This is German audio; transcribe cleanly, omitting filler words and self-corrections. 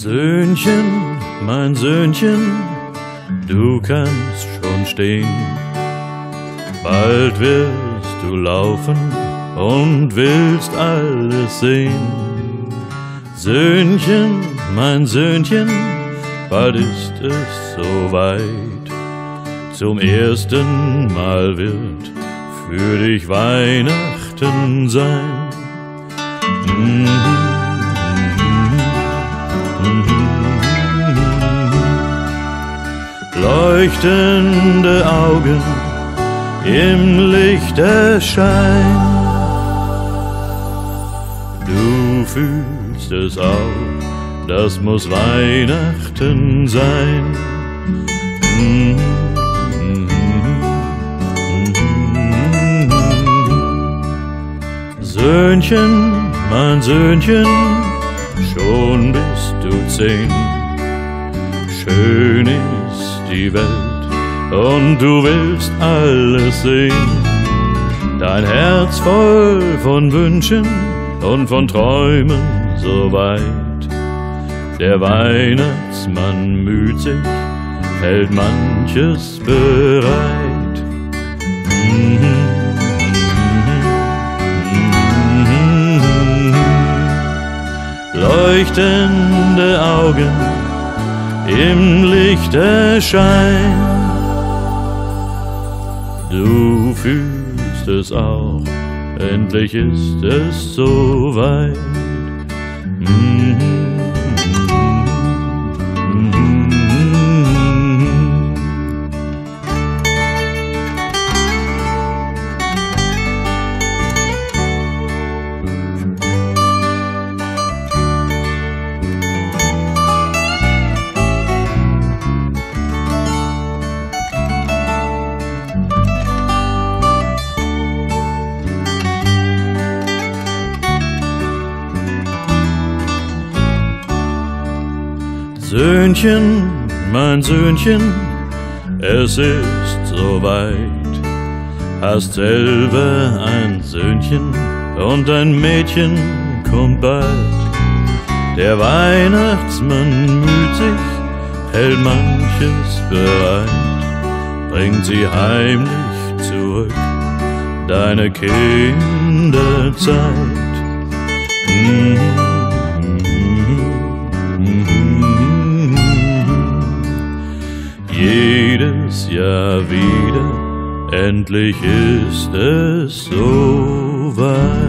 Söhnchen, mein Söhnchen, du kannst schon stehen. Bald wirst du laufen und willst alles sehen. Söhnchen, mein Söhnchen, bald ist es soweit. Zum ersten Mal wird für dich Weihnachten sein. Leuchtende Augen im Lichterschein. Du fühlst es auch, das muss Weihnachten sein. Söhnchen, mein Söhnchen, schon bist du 10. Schön ist die Welt und du willst alles sehen. Dein Herz voll von Wünschen und von Träumen so weit. Der Weihnachtsmann müht sich, hält manches bereit. Leuchtende Augen im Lichterschein. Du fühlst es auch, endlich ist es soweit. Söhnchen, mein Söhnchen, es ist soweit. Hast selber ein Söhnchen und ein Mädchen kommt bald. Der Weihnachtsmann müht sich, hält manches bereit, bringt sie heimlich zurück, deine Kinderzeit. Jedes Jahr wieder, endlich ist es soweit.